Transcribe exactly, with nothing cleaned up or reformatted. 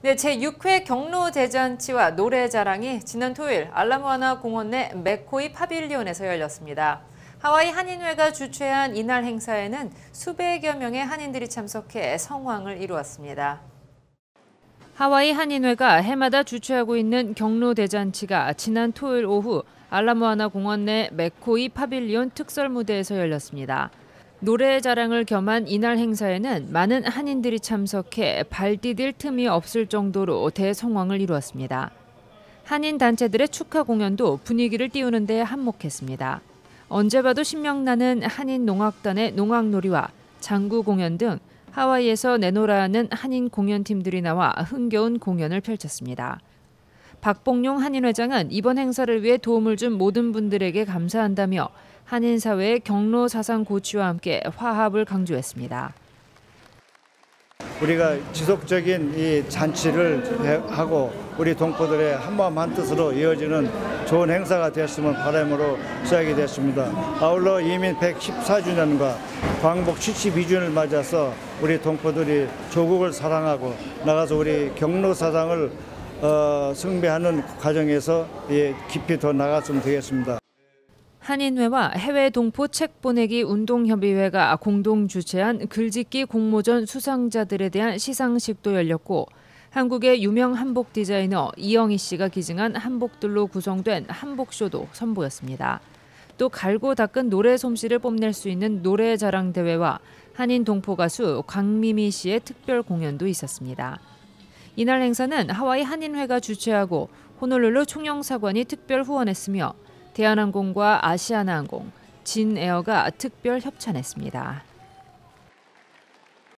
네, 제육 회 경로대잔치와 노래자랑이 지난 토요일 알라모아나 공원 내 맥코이 파빌리온에서 열렸습니다. 하와이 한인회가 주최한 이날 행사에는 수백여 명의 한인들이 참석해 성황을 이루었습니다. 하와이 한인회가 해마다 주최하고 있는 경로대잔치가 지난 토요일 오후 알라모아나 공원 내 맥코이 파빌리온 특설 무대에서 열렸습니다. 노래 자랑을 겸한 이날 행사에는 많은 한인들이 참석해 발 디딜 틈이 없을 정도로 대성황을 이루었습니다. 한인 단체들의 축하 공연도 분위기를 띄우는 데 한몫했습니다. 언제 봐도 신명나는 한인 농악단의 농악놀이와 장구 공연 등 하와이에서 내노라 하는 한인 공연팀들이 나와 흥겨운 공연을 펼쳤습니다. 박봉용 한인회장은 이번 행사를 위해 도움을 준 모든 분들에게 감사한다며 한인 사회의 경로 사상 고취와 함께 화합을 강조했습니다. 우리가 지속적인 이 잔치를 하고 우리 동포들의 한마음 한뜻으로 이어지는 좋은 행사가 됐으면 바람으로 시작이 됐습니다. 아울러 이민 백십사 주년과 광복 칠십이 주년을 맞아서 우리 동포들이 조국을 사랑하고 나가서 우리 경로 사상을 어, 숭배하는 과정에서 예, 깊이 더 나갔으면 되겠습니다. 한인회와 해외 동포 책 보내기 운동협의회가 공동 주최한 글짓기 공모전 수상자들에 대한 시상식도 열렸고 한국의 유명 한복 디자이너 이영희 씨가 기증한 한복들로 구성된 한복쇼도 선보였습니다. 또 갈고 닦은 노래 솜씨를 뽐낼 수 있는 노래 자랑 대회와 한인 동포 가수 강미미 씨의 특별 공연도 있었습니다. 이날 행사는 하와이 한인회가 주최하고 호놀룰루 총영사관이 특별 후원했으며 대한항공과 아시아나항공, 진에어가 특별 협찬했습니다.